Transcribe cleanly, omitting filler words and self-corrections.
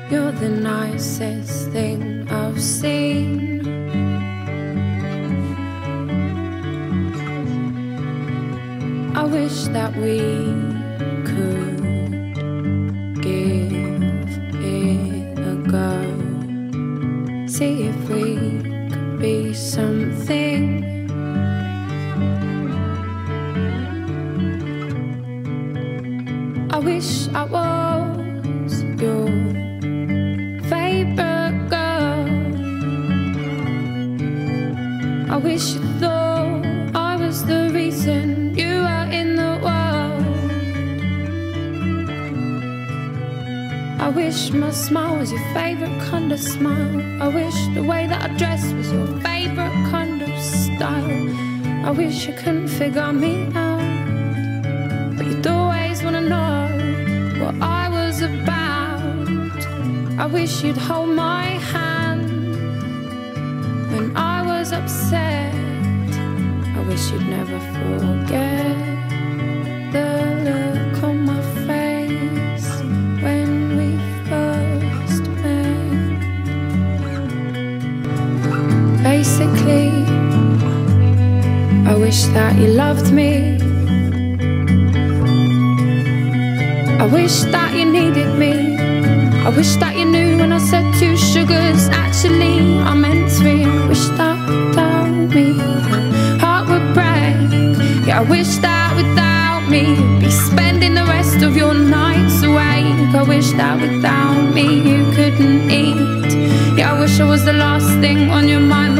You're the nicest thing I've seen. I wish that we could give it a go. See if we could be something. I wish I was your favorite girl. I wish you thought I was the reason you were in the world. I wish my smile was your favorite kind of smile. I wish the way that I dressed was your favorite kind of style. I wish you couldn't figure me out, but you'd always wanna know what I was about. I wish you'd hold my hand when I was upset. I wish you'd never forget the look on my face when we first met. Basically, I wish that you loved me. I wish that you needed me. I wish that you knew when I said 2 sugars, actually I meant 3. I wish that without me your heart would break. Yeah, I wish that without me you'd be spending the rest of your nights awake. I wish that without me you couldn't eat. Yeah, I wish I was the last thing on your mind